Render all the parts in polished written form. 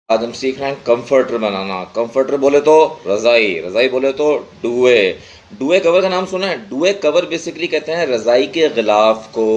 आज हम सीख रहे हैं कंफर्टर बनाना। कंफर्टर बोले तो रजाई, रजाई बोले तो डुए। डुए कवर का नाम सुना है? डुए कवर बेसिकली कहते हैं रजाई के गिलाफ को,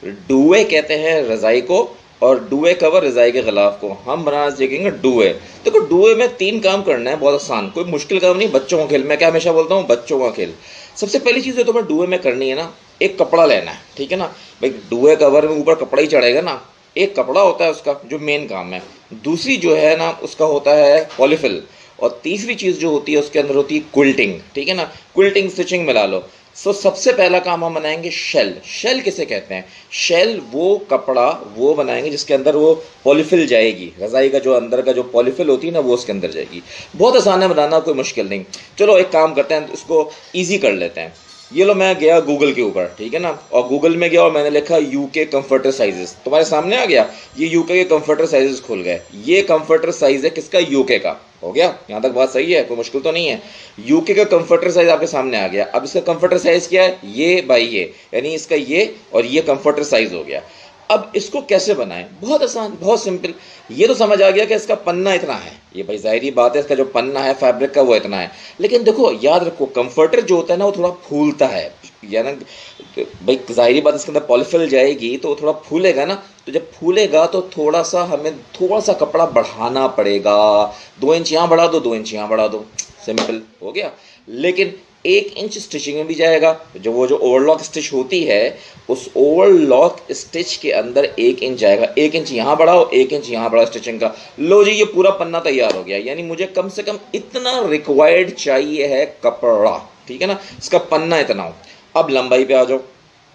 डुए कहते हैं रजाई को, और डुए कवर रजाई के गिलाफ को। हम बनाना सीखेंगे डुए। देखो डुए में 3 काम करना है, बहुत आसान, कोई मुश्किल काम नहीं, बच्चों का खेल। मैं क्या हमेशा बोलता हूँ, बच्चों का खेल। सबसे पहली चीज़ जो तुम्हें डुए में करनी है ना, एक कपड़ा लेना है, ठीक है ना भाई। डुए कवर में ऊपर कपड़ा ही चढ़ेगा ना, एक कपड़ा होता है उसका जो मेन काम है। दूसरी जो है ना उसका होता है पॉलीफिल, और तीसरी चीज़ जो होती है उसके अंदर होती है क्विल्टिंग, ठीक है ना। क्विल्टिंग स्टिचिंग मिला लो। सबसे पहला काम हम बनाएंगे शेल। शेल किसे कहते हैं? शेल वो कपड़ा वो बनाएंगे जिसके अंदर वो पॉलीफिल जाएगी, रजाई का जो अंदर का जो पॉलीफिल होती है ना वो उसके अंदर जाएगी। बहुत आसान है बनाना, कोई मुश्किल नहीं। चलो एक काम करते हैं, इसको ईजी कर लेते हैं। ये लो, मैं गया गूगल के ऊपर, ठीक है ना, और गूगल में गया और मैंने लिखा यूके कंफर्टर साइजेस, तुम्हारे सामने आ गया। ये यूके के कंफर्टर साइजेस खुल गए। ये कंफर्टर साइज है किसका? यूके का। हो गया, यहाँ तक बात सही है, कोई मुश्किल तो नहीं है। यूके का कंफर्टर साइज आपके सामने आ गया। अब इसका कंफर्टर साइज क्या है? ये बाई ये, यानी इसका ये और ये कंफर्टर साइज हो गया। अब इसको कैसे बनाएं? बहुत आसान, बहुत सिंपल। ये तो समझ आ गया कि इसका पन्ना इतना है, ये भाई जाहिर बात है, इसका जो पन्ना है फैब्रिक का वो इतना है। लेकिन देखो याद रखो, कंफर्टर जो होता है ना वो थोड़ा फूलता है, या ना भाई जाहिर बात, इसके अंदर पॉलीफिल जाएगी तो थोड़ा फूलेगा ना। तो जब फूलेगा तो थोड़ा सा हमें थोड़ा सा कपड़ा बढ़ाना पड़ेगा। 2 इंच यहाँ बढ़ा दो, 2 इंच यहाँ बढ़ा दो, सिंपल हो गया। लेकिन 1 इंच स्टिचिंग में भी जाएगा। जो ओवरलॉक स्टिच होती है, उस ओवरलॉक स्टिच के अंदर 1 इंच जाएगा। 1 इंच यहाँ बढ़ाओ, 1 इंच यहाँ बढ़ाओ स्टिचिंग का। लो जी, ये पूरा पन्ना तैयार हो गया। यानी मुझे कम से कम इतना रिक्वायर्ड चाहिए है कपड़ा, ठीक है ना, इसका पन्ना इतना हो। अब लंबाई पे आ जाओ।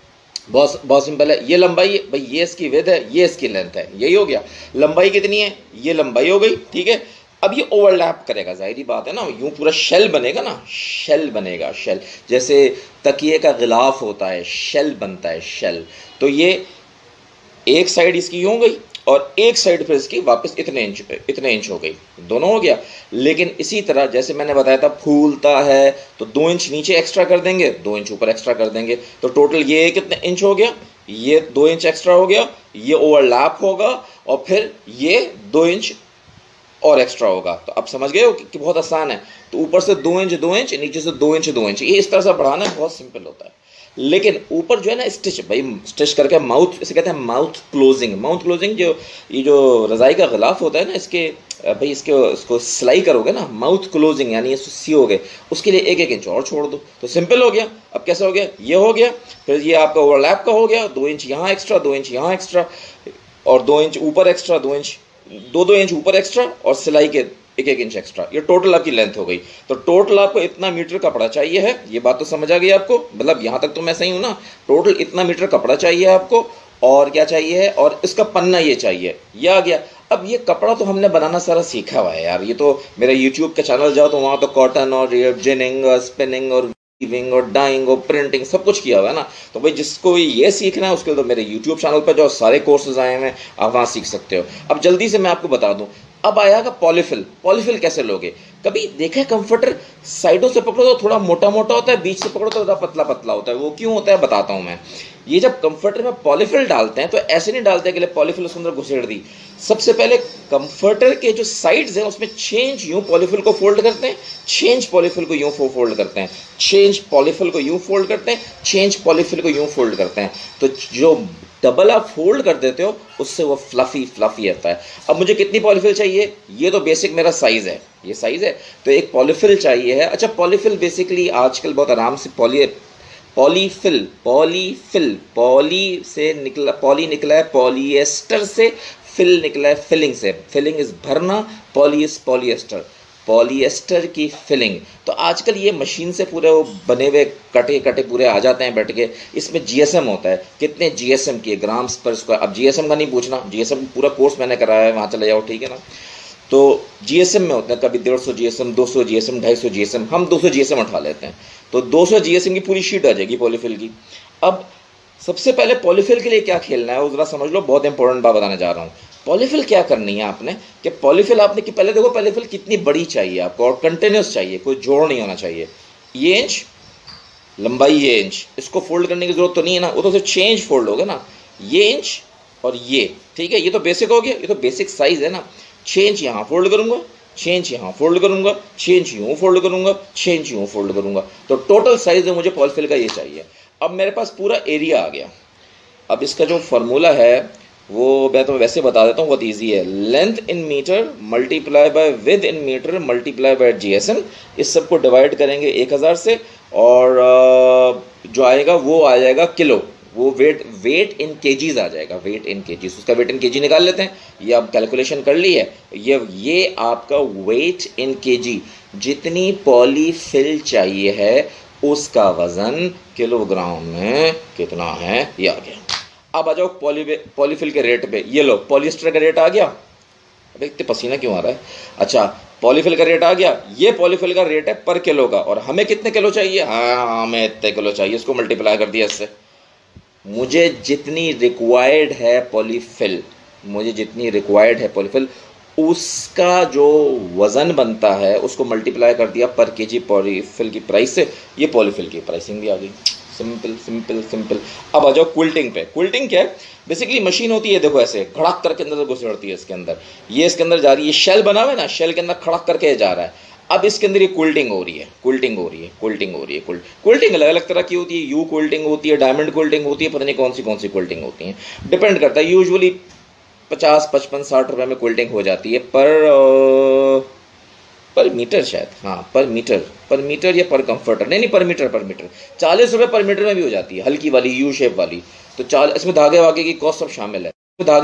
बहुत बहुत सिंपल है। ये लंबाई है भाई, ये इसकी विड्थ है, ये इसकी लेंथ है, यही हो गया। लंबाई कितनी है? ये लंबाई हो गई, ठीक है। अब ये ओवरलैप करेगा, जाहिर बात है ना, यूं पूरा शेल बनेगा ना, शेल बनेगा, शेल जैसे तकिए का गिलाफ होता है, शेल बनता है, शेल। तो ये एक साइड इसकी यूं हो गई और एक साइड फिर इसकी वापस इतने इंच हो गई, दोनों हो गया। लेकिन इसी तरह जैसे मैंने बताया था फूलता है तो 2 इंच नीचे एक्स्ट्रा कर देंगे, 2 इंच ऊपर एक्स्ट्रा कर देंगे, तो टोटल ये कितने इंच हो गया? ये 2 इंच एक्स्ट्रा हो गया, ये ओवरलैप होगा, और फिर ये 2 इंच और एक्स्ट्रा होगा। तो अब समझ गए हो कि बहुत आसान है। तो ऊपर से 2 इंच 2 इंच, नीचे से 2 इंच 2 इंच, ये इस तरह से बढ़ाना बहुत सिंपल होता है। लेकिन ऊपर जो है ना स्टिच, भाई स्टिच करके माउथ, इसे कहते हैं माउथ क्लोजिंग। माउथ क्लोजिंग जो ये जो रजाई का गिलाफ होता है ना, इसके भाई इसको सिलाई करोगे ना, माउथ क्लोजिंग यानी ये सियोगे, उसके लिए 1 इंच और छोड़ दो, तो सिंपल हो गया। अब कैसा हो गया? ये हो गया, फिर ये आपका ओवरलैप का हो गया, 2 इंच यहाँ एक्स्ट्रा, 2 इंच यहाँ एक्स्ट्रा, और 2 इंच ऊपर एक्स्ट्रा, 2 इंच, 2 इंच ऊपर एक्स्ट्रा, और सिलाई के 1 इंच एक्स्ट्रा। ये टोटल आपकी लेंथ हो गई। तो टोटल आपको इतना मीटर कपड़ा चाहिए है। ये बात तो समझ आ गई आपको, मतलब यहाँ तक तो मैं सही हूँ ना। टोटल इतना मीटर कपड़ा चाहिए आपको, और क्या चाहिए है, और इसका पन्ना ये चाहिए, ये आ गया। अब ये कपड़ा तो हमने बनाना सारा सीखा हुआ है यार। ये तो मेरा यूट्यूब का चैनल जाओ तो वहाँ तो कॉटन और जिनिंग और स्पिनिंग और वीविंग और डाइंग और प्रिंटिंग सब कुछ किया हुआ है ना। तो भाई जिसको ये सीखना है उसके लिए तो मेरे यूट्यूब चैनल पर जो सारे कोर्सेज आए हैं आप वहाँ सीख सकते हो। अब जल्दी से मैं आपको बता दूं, अब आएगा पॉलीफिल। पॉलीफिल कैसे लोगे? कभी देखा है कंफर्टर साइडों से पकड़ो तो थोड़ा मोटा मोटा होता है, बीच से पकड़ो तो थोड़ा पतला पतला होता है। वो क्यों होता है बताता हूँ मैं। ये जब कंफर्टर में पॉलीफिल डालते हैं तो ऐसे नहीं डालते कि पॉलीफिल उसके अंदर घुसेड़ दी। सबसे पहले कंफर्टर के जो साइड्स हैं उसमें चेंज यूं पॉलीफिल को फोल्ड करते हैं, चेंज पॉलीफिल को यूं फोल्ड करते हैं, चेंज पॉलीफिल को यूं फोल्ड करते हैं, चेंज पॉलीफिल को यूं फोल्ड करते हैं। तो जो डबल आप फोल्ड कर देते हो उससे वो फ्लफी फ्लफी आता है। अब मुझे कितनी पॉलीफिल चाहिए? ये तो बेसिक मेरा साइज है, ये साइज है, तो एक पॉलीफिल चाहिए है। अच्छा, पॉलीफिल बेसिकली आजकल बहुत आराम से पॉलीफिल पॉली से निकला, पॉली निकला है पॉलिएस्टर से, फिल निकला है फिलिंग से। फिलिंग इज भरना, पॉली इज पॉलिएस्टर, पॉलिएस्टर की फिलिंग। तो आजकल ये मशीन से पूरे वो बने हुए कटे कटे पूरे आ जाते हैं बैठ के। इसमें जीएसएम होता है, कितने जीएसएम के ग्राम्स पर स्क्वायर। अब जीएसएम का नहीं पूछना, जीएसएम पूरा कोर्स मैंने कराया है, वहाँ चले जाओ, ठीक है ना। तो जीएसएम में होता है कभी 150 जीएसएम, 200 जीएसएम, 250 जीएसएम, हम 200 जीएसएम उठा लेते हैं। तो 200 जीएसएम की पूरी शीट आ जाएगी पॉलीफिल की। अब सबसे पहले पॉलीफिल के लिए क्या खेलना है वो जरा समझ लो, बहुत इंपॉर्टेंट बात बताने जा रहा हूँ। पॉलीफिल क्या करनी है आपने, कि पॉलीफिल आपने कि पहले देखो पॉलीफिल कितनी बड़ी चाहिए आपको, और कंटिन्यूस चाहिए, कोई जोड़ नहीं होना चाहिए। ये इंच लंबाई, ये इंच, इसको फोल्ड करने की जरूरत तो नहीं है ना, वो तो सिर्फ चेंज फोल्ड होगा ना। ये इंच और ये, ठीक है, ये तो बेसिक हो गया, ये तो बेसिक साइज है ना। 6 इंच यहाँ फोल्ड करूँगा, 6 इंच यहाँ फोल्ड करूँगा, 6 इंच यूँ फोल्ड करूँगा, 6 इंच यूँ फोल्ड करूँगा। तो टोटल साइज़ में मुझे पॉलीफिल का ये चाहिए। अब मेरे पास पूरा एरिया आ गया। अब इसका जो फार्मूला है वो मैं तो वैसे बता देता हूँ, बहुत ईजी है। Length in metre multiply by with in metre multiply by GSM। इस सब को डिवाइड करेंगे 1000 से, और जो आएगा वो आ जाएगा किलो। वो वेट इन केजीज आ जाएगा, वेट इन केजीज। उसका वेट इन केजी निकाल लेते हैं। ये आप कैलकुलेशन कर ली है। ये आपका वेट इन केजी, जितनी पॉलीफिल चाहिए है उसका वज़न किलोग्राम में कितना है, ये आ गया। अब आ जाओ पॉलीफिल के रेट पे। ये लो, पॉलिएस्टर का रेट आ गया। अबे इतने पसीना क्यों आ रहा है? अच्छा, पॉलीफिल का रेट आ गया। ये पॉलीफिल का रेट है पर किलो का, और हमें कितने किलो चाहिए? हाँ, हमें इतने किलो चाहिए। इसको मल्टीप्लाई कर दिया इससे। मुझे जितनी रिक्वायर्ड है पॉलीफिल, उसका जो वज़न बनता है उसको मल्टीप्लाई कर दिया पर केजी पॉलीफिल की प्राइस से। ये पॉलीफिल की प्राइसिंग भी आ गई। Simple simple simple. अब आ जाओ क्विल्टिंग पे। क्विल्टिंग क्या है? बेसिकली मशीन होती है, देखो ऐसे खड़क करके अंदर घुसड़ती है इसके अंदर। ये इसके अंदर जा रही है, शेल बना हुआ है ना, शेल के अंदर खड़क करके जा रहा है। अब इसके अंदर ये क्विल्टिंग हो रही है। क्विल्टिंग अलग अलग तरह की होती है। यू क्विल्टिंग होती है, डायमंड क्विल्टिंग होती है, पता नहीं कौन सी क्विल्टिंग होती है, डिपेंड करता है। यूजुअली 50, 55, 60 रुपये में क्विल्टिंग हो जाती है पर मीटर शायद। हाँ, पर मीटर या पर कंफर्टर, नहीं पर मीटर 40 रुपये पर मीटर में भी हो जाती है, हल्की वाली यू शेप वाली। तो इसमें धागे वागे की कॉस्ट सब शामिल है।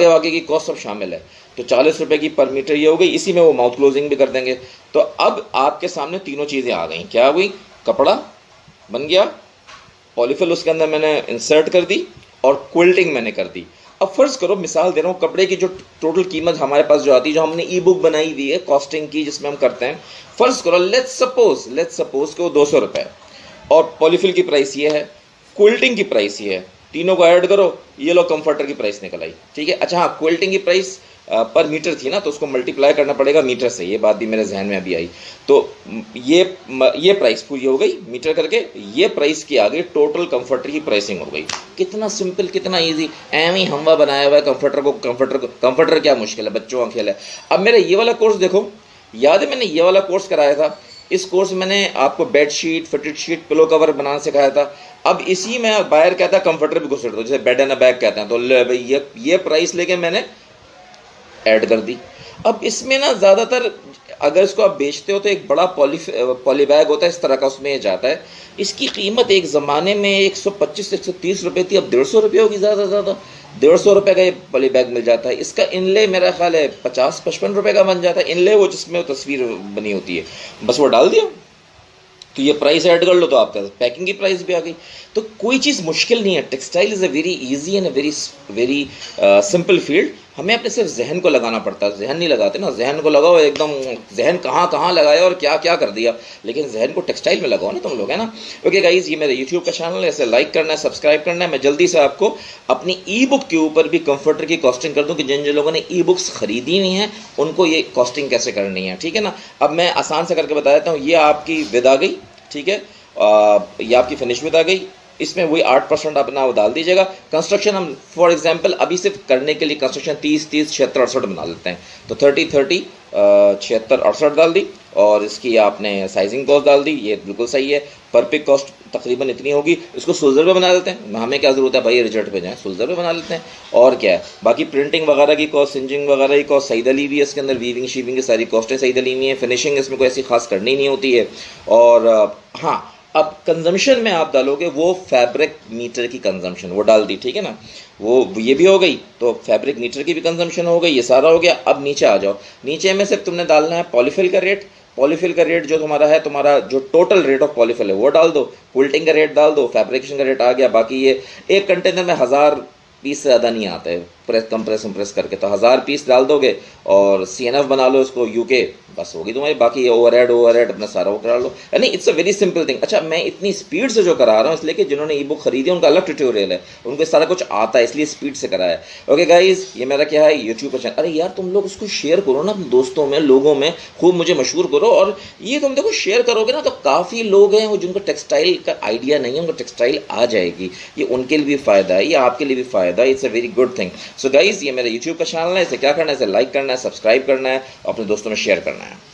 तो 40 रुपये की पर मीटर ये हो गई। इसी में वो माउथ क्लोजिंग भी कर देंगे। तो अब आपके सामने तीनों चीज़ें आ गई। क्या हो गई? कपड़ा बन गया, पॉलीफिल उसके अंदर मैंने इंसर्ट कर दी, और क्विल्टिंग मैंने कर दी। अब फर्ज करो, मिसाल दे रहा हूँ, कपड़े की जो टोटल कीमत हमारे पास जो आती है, जो हमने ई बुक बनाई हुई है कॉस्टिंग की, जिसमें हम करते हैं, फर्ज करो लेट्स सपोज कि वो 200 रुपये, और पॉलीफिल की प्राइस ये है, क्विल्टिंग की प्राइस ये है। तीनों को ऐड करो, ये लो कंफर्टर की प्राइस निकल आई। ठीक है। अच्छा हाँ, क्विल्टिंग की प्राइस पर मीटर थी ना, तो उसको मल्टीप्लाई करना पड़ेगा मीटर से। ये बात भी मेरे जहन में अभी आई। तो ये प्राइस पूरी हो गई मीटर करके, ये प्राइस की आ गई, टोटल कंफर्टर की प्राइसिंग हो गई। कितना सिंपल, कितना इजी। एम ही हमवा बनाया हुआ है कंफर्टर क्या मुश्किल है, बच्चों का खेल है। अब मेरा ये वाला कोर्स देखो, याद है मैंने ये वाला कोर्स कराया था। इस कोर्स में मैंने आपको bedsheet, fitted sheet, pillow cover बनाना सिखाया था। अब इसी में बाहर कहता है कंफर्टर भी घुसेड़ दो, जैसे बेड एंड बैग कहते हैं। तो ले भाई, ये प्राइस लेके मैंने ऐड कर दी। अब इसमें ना ज़्यादातर अगर इसको आप बेचते हो तो एक बड़ा पॉली बैग होता है इस तरह का, उसमें ये जाता है। इसकी कीमत एक ज़माने में 125 से 130 रुपये थी, अब 150 रुपये होगी ज़्यादा से ज़्यादा। 150 रुपये का ये पॉली बैग मिल जाता है। इसका इनले मेरा ख्याल है 50-55 रुपये का बन जाता है। इनले वो जिसमें वो तस्वीर बनी होती है, बस वो डाल दिया तो ये प्राइस ऐड कर लो, तो आपका पैकिंग की प्राइस भी आ गई। तो कोई चीज़ मुश्किल नहीं है। Textile is a very easy and a very simple field. हमें अपने सिर्फ जहन को लगाना पड़ता है। जहन नहीं लगाते ना, जहन को लगाओ एकदम, जहन कहाँ लगाया और क्या क्या कर दिया, लेकिन जहन को टेक्सटाइल में लगाओ ना तुम लोग, है ना। ओके गाइज, ये मेरा यूट्यूब का चैनल है, इसे लाइक करना है, सब्सक्राइब करना है। मैं जल्दी से आपको अपनी ई बुक के ऊपर भी कंफर्टर की कॉस्टिंग कर दूँ कि जिन लोगों ने ई बुक्स खरीदी हुई हैं उनको ये कॉस्टिंग कैसे करनी है। ठीक है ना। अब मैं आसान से करके बता देता हूँ। ये आपकी विद आ गई, ठीक है, ये आपकी फिनिश विद आ गई। इसमें वही 8% अपना वो डाल दीजिएगा। कंस्ट्रक्शन हम फॉर एग्जांपल अभी सिर्फ करने के लिए कंस्ट्रक्शन 30, 66, 68 बना लेते हैं। तो 30, 76, 68 डाल दी, और इसकी आपने साइजिंग कॉस्ट डाल दी। ये बिल्कुल सही है। पर पिक कॉस्ट तकरीबन इतनी होगी। इसको सुलझर पे बना लेते हैं। हमें क्या ज़रूरत है भाई, रिजल्ट पे जाएँ, सुलझर पे बना लेते हैं। और क्या है, बाकी प्रिंटिंग वगैरह की कॉस्ट, सिंजिंग वगैरह की कॉस्ट सईद अली हुई है इसके अंदर। वीविंग शीविंग की सारी कॉस्टें सईद अली हुई हैं। फिनिशिंग इसमें कोई ऐसी खास करनी नहीं होती है। और हाँ, अब कंजम्पशन में आप डालोगे वो फैब्रिक मीटर की कंजम्पशन, वो डाल दी। ठीक है ना। वो ये भी हो गई, तो फैब्रिक मीटर की भी कंजम्पशन हो गई। ये सारा हो गया। अब नीचे आ जाओ। नीचे में सिर्फ तुमने डालना है पॉलीफिल का रेट। पॉलीफिल का रेट जो तुम्हारा है, तुम्हारा जो टोटल रेट ऑफ पॉलीफिल है वो डाल दो। क्विल्टिंग का रेट डाल दो। फैब्रिकेशन का रेट आ गया। बाकी ये एक कंटेनर में 1000 पीस से ज़्यादा नहीं आता है कंप्रेस करके, तो 1000 पीस डाल दोगे और CNF बना लो इसको UK, बस होगी तुम्हारी। बाकी ओवरहेड अपना सारा वो करा लो। यानी it's a very simple thing. अच्छा, मैं इतनी स्पीड से जो करा रहा हूँ इसलिए कि जिन्होंने ई बुक खरीदी है उनका अलग ट्यूटोरियल है, उनको सारा कुछ आता है, इसलिए स्पीड से करा है। ओके गाइज, ये मेरा क्या है, यूट्यूब का चैनल। अरे यार, तुम लोग उसको शेयर करो ना अपने दोस्तों में, लोगों में, खूब मुझे मशहूर करो। और ये तुम देखो शेयर करोगे ना तो काफ़ी लोग हैं वो जिनको टेक्सटाइल का आइडिया नहीं है, उनको टेक्सटाइल आ जाएगी। ये उनके लिए भी फ़ायदा है, ये आपके लिए भी फ़ायदा है। It's a very good thing. So guys, ये मेरा यूट्यूब का चैनल है, इसे क्या करना है, इसे लाइक करना है, सब्सक्राइब करना है, अपने दोस्तों में शेयर करना है।